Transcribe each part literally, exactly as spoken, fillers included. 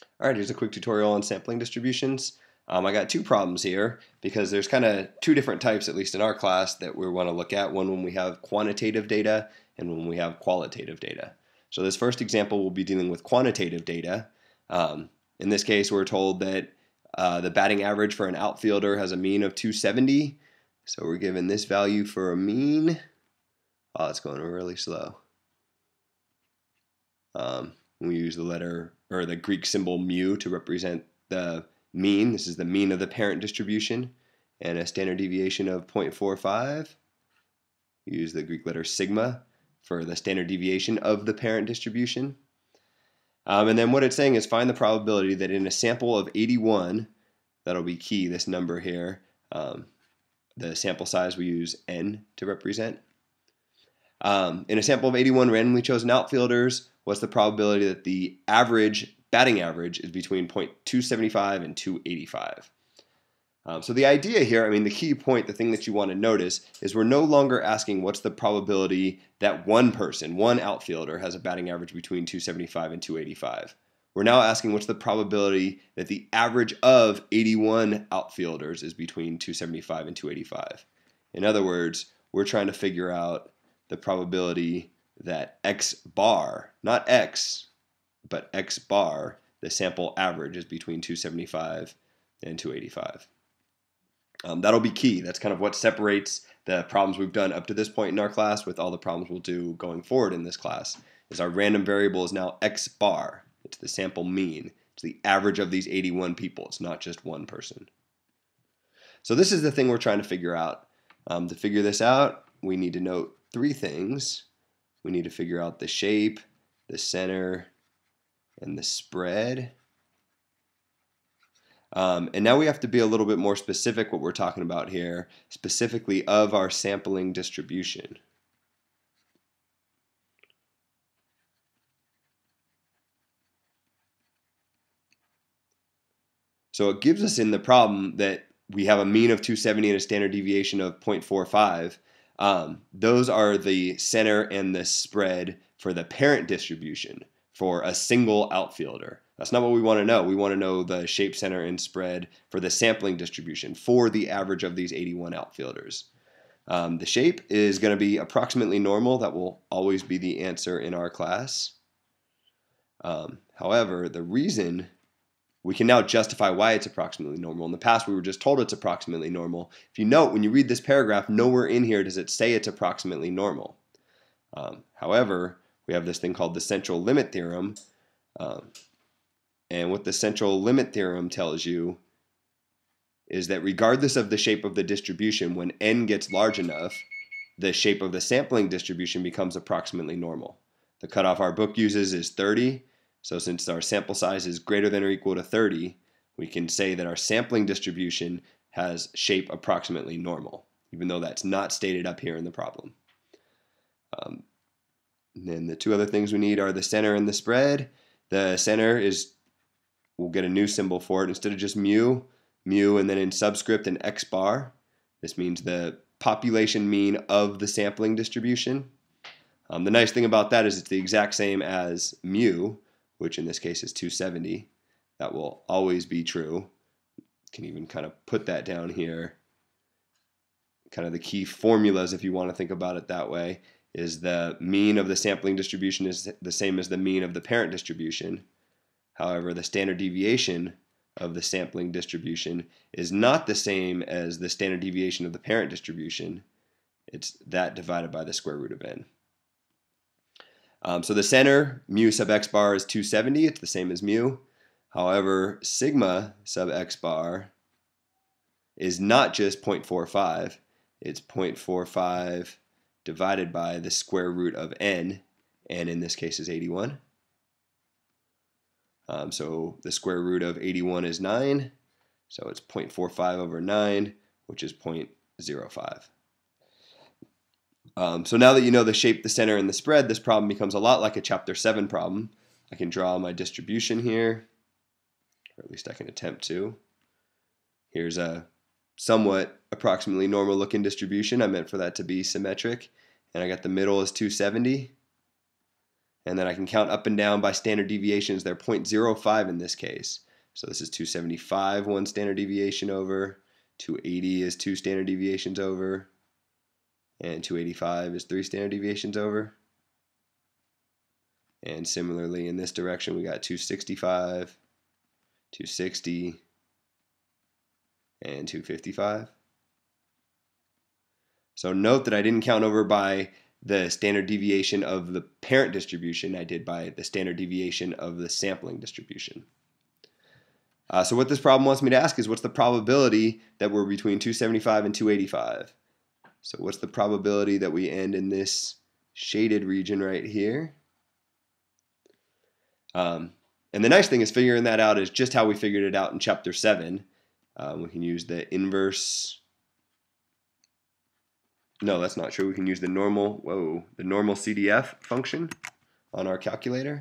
All right, here's a quick tutorial on sampling distributions. Um, I got two problems here because there's kind of two different types, at least in our class, that we want to look at. One when we have quantitative data and when we have qualitative data. So this first example will be dealing with quantitative data. Um, in this case, we're told that uh, the batting average for an outfielder has a mean of two seventy. So we're given this value for a mean. Oh, it's going really slow. Um, we use the letter or the Greek symbol mu to represent the mean. This is the mean of the parent distribution, and a standard deviation of zero point four five. We use the Greek letter sigma for the standard deviation of the parent distribution. Um, and then what it's saying is find the probability that in a sample of eighty-one, that'll be key, this number here, um, the sample size we use n to represent. Um, in a sample of eighty-one randomly chosen outfielders, what's the probability that the average batting average is between zero point two seven five and two eighty-five? Um, so the idea here, I mean, the key point, the thing that you want to notice is we're no longer asking what's the probability that one person, one outfielder, has a batting average between two seventy-five and two eighty-five. We're now asking what's the probability that the average of eighty-one outfielders is between two seventy-five and two eighty-five. In other words, we're trying to figure out the probability that x bar, not x, but x bar, the sample average, is between two seventy-five and two eighty-five. Um, that'll be key. That's kind of what separates the problems we've done up to this point in our class with all the problems we'll do going forward in this class, is our random variable is now x bar. It's the sample mean. It's the average of these eighty-one people. It's not just one person. So this is the thing we're trying to figure out. Um, to figure this out, we need to note three things. We need to figure out the shape, the center, and the spread. Um, and now we have to be a little bit more specific what we're talking about here, specifically of our sampling distribution. So it gives us in the problem that we have a mean of two seventy and a standard deviation of zero point four five. Um, those are the center and the spread for the parent distribution for a single outfielder. That's not what we want to know. We want to know the shape, center, and spread for the sampling distribution for the average of these eighty-one outfielders. Um, the shape is going to be approximately normal. That will always be the answer in our class. Um, however, the reason we can now justify why it's approximately normal. In the past, we were just told it's approximately normal. If you note, when you read this paragraph, nowhere in here does it say it's approximately normal. Um, however, we have this thing called the central limit theorem. Um, and what the central limit theorem tells you is that regardless of the shape of the distribution, when n gets large enough, the shape of the sampling distribution becomes approximately normal. The cutoff our book uses is thirty. So since our sample size is greater than or equal to thirty, we can say that our sampling distribution has shape approximately normal, even though that's not stated up here in the problem. Um, and then the two other things we need are the center and the spread. The center is, we'll get a new symbol for it. Instead of just mu, mu, and then in subscript an x bar. This means the population mean of the sampling distribution. Um, the nice thing about that is it's the exact same as mu, which in this case is two seventy. That will always be true. You can even kind of put that down here. Kind of the key formulas, if you want to think about it that way, is the mean of the sampling distribution is the same as the mean of the parent distribution. However, the standard deviation of the sampling distribution is not the same as the standard deviation of the parent distribution. It's that divided by the square root of n. Um, so the center, mu sub x bar, is two seventy. It's the same as mu. However, sigma sub x bar is not just zero point four five. It's zero point four five divided by the square root of n. N in this case is eighty-one. Um, so the square root of eighty-one is nine. So it's zero point four five over nine, which is zero point zero five. Um, so now that you know the shape, the center, and the spread, this problem becomes a lot like a chapter seven problem. I can draw my distribution here, or at least I can attempt to. Here's a somewhat approximately normal looking distribution. I meant for that to be symmetric. And I got the middle is two seventy. And then I can count up and down by standard deviations. They're zero point zero five in this case. So this is two seventy-five, one standard deviation over. two eighty is two standard deviations over. And two eighty-five is three standard deviations over. And similarly in this direction we got two sixty-five, two sixty, and two fifty-five. So note that I didn't count over by the standard deviation of the parent distribution. I did by the standard deviation of the sampling distribution. Uh, so what this problem wants me to ask is, what's the probability that we're between two seventy-five and two eighty-five? So what's the probability that we end in this shaded region right here? Um, and the nice thing is figuring that out is just how we figured it out in chapter seven. Um, we can use the inverse. No, that's not true. We can use the normal, whoa, the normal C D F function on our calculator.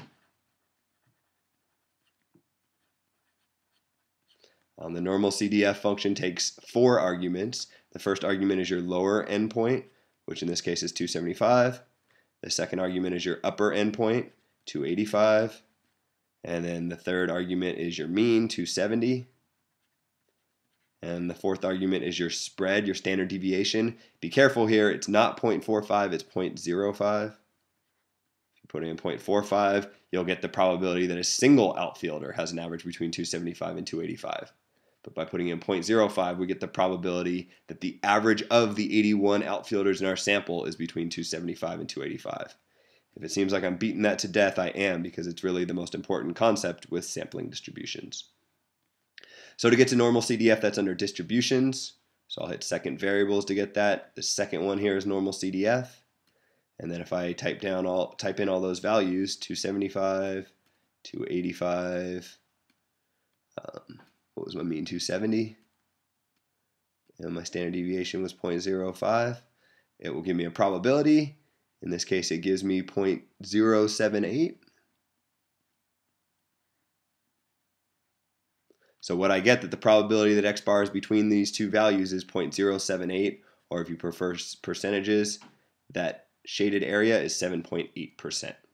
Um, the normal C D F function takes four arguments. The first argument is your lower endpoint, which in this case is two seventy-five. The second argument is your upper endpoint, two eighty-five. And then the third argument is your mean, two seventy. And the fourth argument is your spread, your standard deviation. Be careful here, it's not zero point four five, it's zero point zero five. If you put in zero point four five, you'll get the probability that a single outfielder has an average between two seventy-five and two eighty-five. But by putting in zero point zero five, we get the probability that the average of the eighty-one outfielders in our sample is between two seventy-five and two eighty-five. If it seems like I'm beating that to death, I am, because it's really the most important concept with sampling distributions. So to get to normal C D F, that's under distributions. So I'll hit second variables to get that. The second one here is normal C D F. And then if I type down all type in all those values, two seventy-five, two eighty-five, um, what was my mean, two seventy, and my standard deviation was zero point zero five, it will give me a probability. In this case, it gives me zero point zero seven eight. So what I get that the probability that X bar is between these two values is zero point zero seven eight, or if you prefer percentages, that shaded area is seven point eight percent.